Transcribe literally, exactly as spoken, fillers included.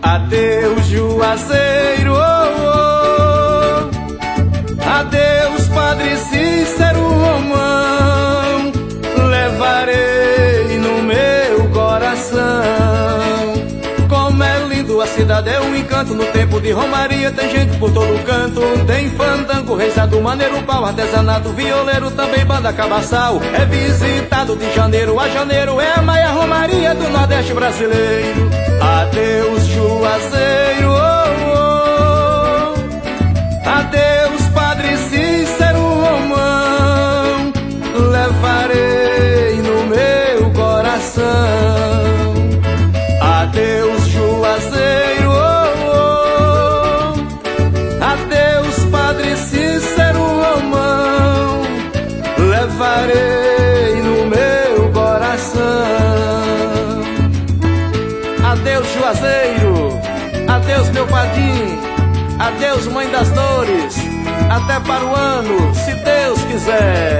Adeus, Juazeiro, oh, oh. Adeus, Padre Cícero Romão. Levarei no meu coração. Como é lindo, a cidade é um encanto. No tempo de romaria tem gente por todo canto. Tem fandango, reizado, maneiro, pau, artesanato, violeiro, também banda cabaçal. É visitado de janeiro a janeiro, é a maior romaria do Nordeste brasileiro. Adeus, Juazeiro, oh, oh. Adeus, Padre Cícero Romão. Levarei no meu coração. Adeus, Juazeiro, oh, oh. Adeus, Padre Cícero Romão. Levarei no meu coração. Adeus, Juazeiro. Adeus, meu padim. Adeus, mãe das dores. Até para o ano, se Deus quiser.